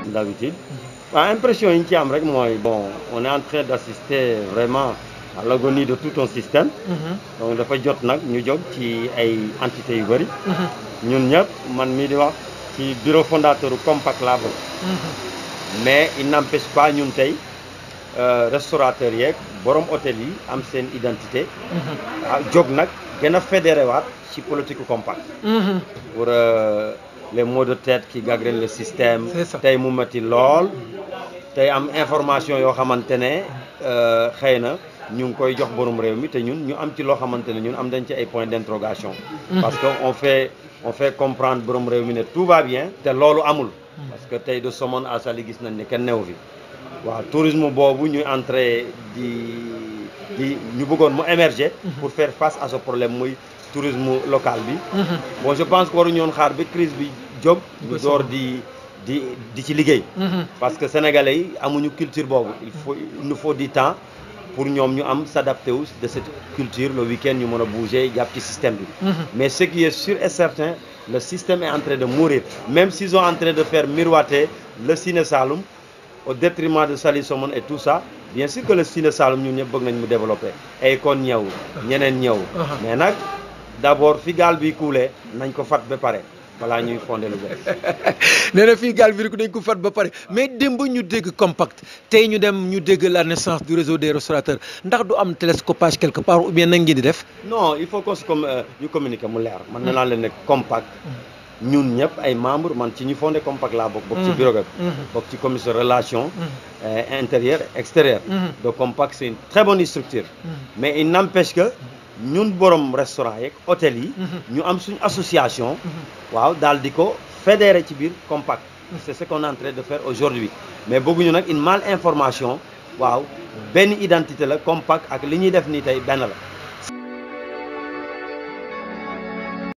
d'habitude. Impression yi ñu ci am rek mooy bon on est en train d'assister vraiment à l'agonie de tout un système. Donc dafa jot nag ñu jóg ci ay entités yu bëri. ñun ñëpp man mii di wax ci bureau fondateur Compact laa bokk. mais il n'empêche pas ñun tey restaurateurs yeeg borom hôtel yi am seen identité. jóg nag gën a fédéré waat ci politique Compact. pour les maux de tête qui gangrènent le système. tey mu metti lool. tey am information yoo xamante ne xëy na ñu ngi koy jox borom réew mi te ñun ñu am ci loo xamante ne ñun am dañ ci ay points d'interrogation. parce que on fait comprendre borom réew mi ne tout va bien. te loolu amul. parce que tey de Somone à Saly gis nañ ne kenn newu fi. waaw tourisme boobu ñuy entrer di ñu bëggoon mu émerger. pour faire face à ce problème muy tourisme local bi. bon je pense que waruñu woon xaar ba crise bi jóg. ñu door di ci liggéey. parce que sénégalais yi amuñu culture boobu il nous faut du temps pour ñoom ñu am s'adapter wu de cette culture le week-end ñu mën a bouger jàpp ci système bi. mais ce qui est sûr et certain le système est en train de mourir même s'ils sont en train de faire miroiter le Sine Saloum au détriment de Saly Somone et tout ça bien sûr que le Sine Saloum ñun ñëpp bëgg nañ mu développer ay kon ñëw ñeneen ñëw mais nag d'abord fi gaal bi kuulee nañ ko fat ba pare balaa ñuy fondé lu bees. nee na fii gaal bi dañ ko fat ba pare mais démb ñu dégg Compact tey ñu dem ñu dégg la naissance du réseau des restaurateurs ndax du am télescopage quelque part ou bien nan ngeen di def. non il faut que ñu communiquer mu leer. man nee naa leen ne Compact ñun ñëpp ay membres man ci ñu fondé Compact laa bokk. bokk ci bureau bi. bokk ci commission relation intérieure extérieure. de Compact c'est une très bonne structure. mais il n'empêche que. ñun borom restaurant yeeg hôtel yi. ñu am suñu association. waaw daal di ko fédéré ci biir Compact. c'est ce qu'on est en train de faire aujourd'hui mais bëgguñu nag une mal information waaw benn identité la Compact ak li ñuy def nii tey benn la.